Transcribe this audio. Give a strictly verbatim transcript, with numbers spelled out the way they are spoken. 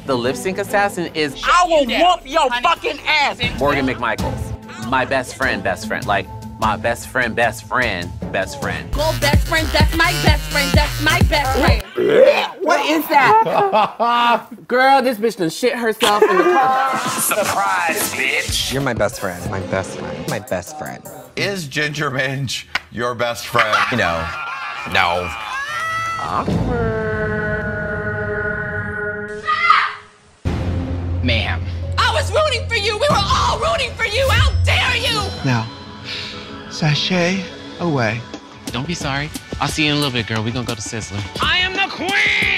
The lip sync assassin is I will whoop your fucking ass. Morgan McMichaels, my best friend, best friend, like my best friend, best friend, best friend. Go best friend, that's my best friend, that's my best friend. What is that? Girl, this bitch done shit herself in the car. Surprise, bitch. You're my best friend. My best friend. My best friend. Is Ginger Minge your best friend? No. No. Mayhem. I was rooting for you. We were all rooting for you. How dare you? Now, sashay away. Don't be sorry. I'll see you in a little bit, girl. We're gonna go to Sizzler. I am the queen!